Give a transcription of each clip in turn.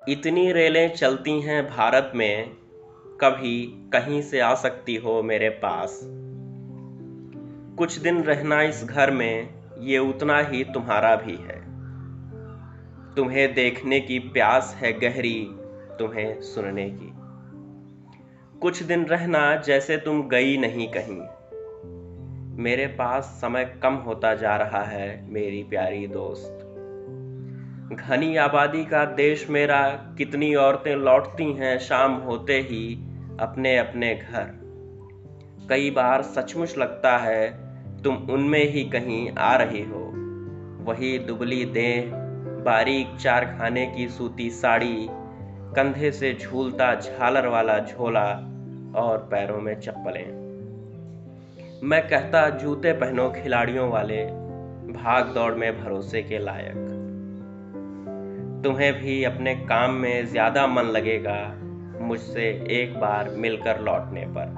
इतनी रेलें चलती हैं भारत में, कभी कहीं से आ सकती हो मेरे पास। कुछ दिन रहना इस घर में, ये उतना ही तुम्हारा भी है। तुम्हें देखने की प्यास है गहरी, तुम्हें सुनने की। कुछ दिन रहना जैसे तुम गई नहीं कहीं। मेरे पास समय कम होता जा रहा है मेरी प्यारी दोस्त। घनी आबादी का देश मेरा, कितनी औरतें लौटती हैं शाम होते ही अपने अपने घर। कई बार सचमुच लगता है तुम उनमें ही कहीं आ रही हो। वही दुबली देह, बारीक चार खाने की सूती साड़ी, कंधे से झूलता झालर वाला झोला और पैरों में चप्पलें। मैं कहता जूते पहनो खिलाड़ियों वाले, भाग दौड़ में भरोसे के लायक। तुम्हें भी अपने काम में ज्यादा मन लगेगा मुझसे एक बार मिलकर लौटने पर।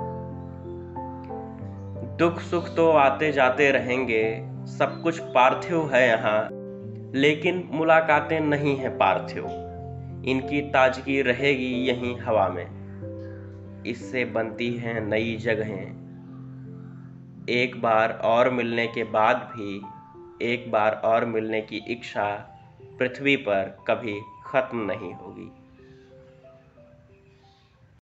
दुख सुख तो आते जाते रहेंगे, सब कुछ पार्थिव है यहाँ, लेकिन मुलाकातें नहीं हैं पार्थिव। इनकी ताजगी रहेगी यहीं हवा में। इससे बनती हैं नई जगहें। एक बार और मिलने के बाद भी, एक बार और मिलने की इच्छा पृथ्वी पर कभी खत्म नहीं होगी।